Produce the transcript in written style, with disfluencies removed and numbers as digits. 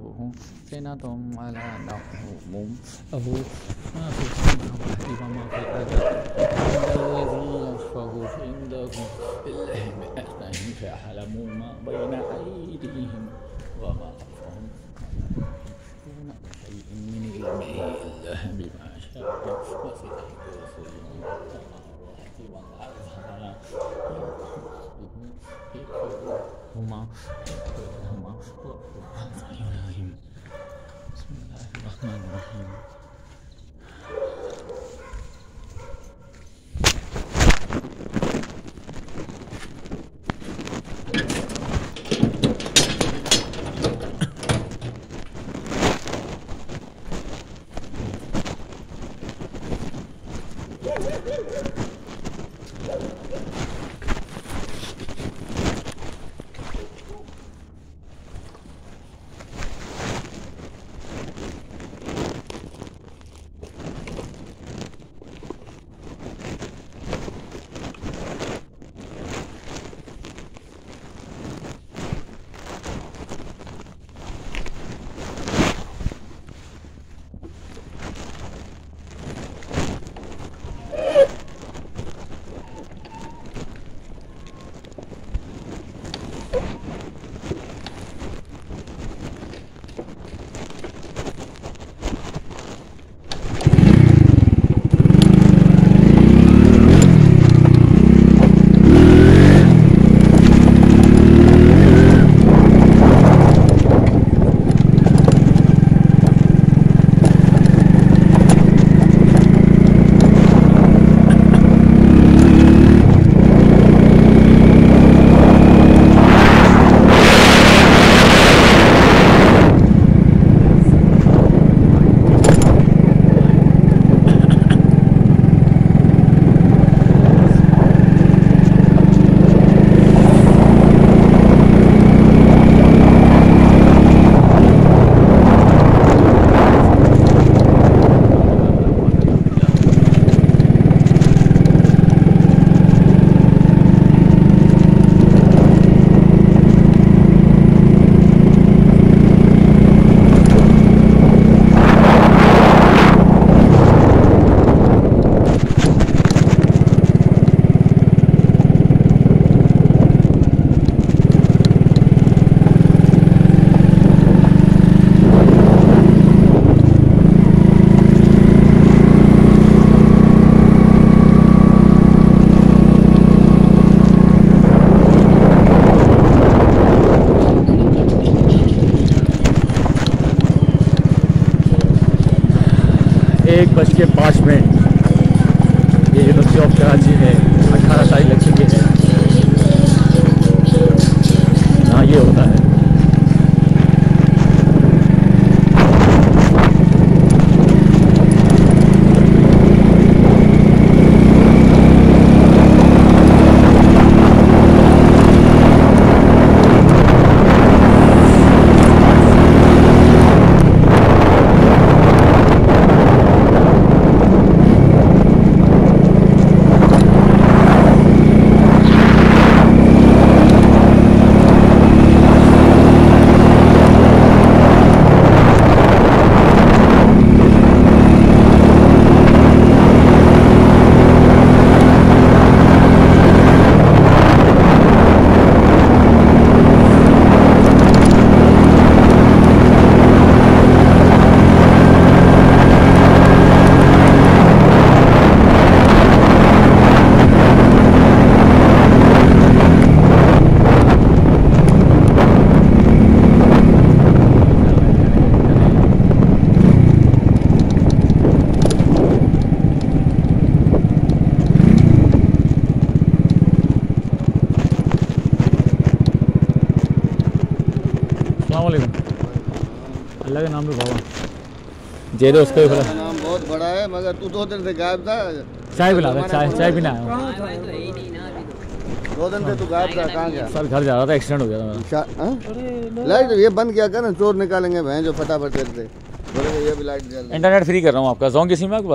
فأخذوهم سنتهم على نحوهم له ما في السماوات وما في الأرض الذي يشفع عنده بالله بأذنه فيعلم ما بين أيديهم وما خلفهم دون شيء من علمه إلا بما شاء وسع كرسيه السماوات والأرض هما بسم الله الرحمن الرحيم. के 5 मिनट ये university of Karachi है 18 तारीख लग चुकी है। हाँ ये होता है। अल्लाह के नाम पे बाबा जे दो उसका भी बोला नाम बहुत बड़ा है मगर तू 2 दिन से गायब था। चाय पिला था, चाय पीना आया हूँ। 2 दिन से तू गायब था, कहाँ गया? सर घर जा रहा था, एक्सीडेंट हो गया था मेरा। लाइट ये बंद किया कर ना, चोर निकालेंगे भैं जो फटाफट करते। बोले ये भी लाइट जल। इंटरनेट फ्री कर रहा हूँ आपका, जोंग किसी में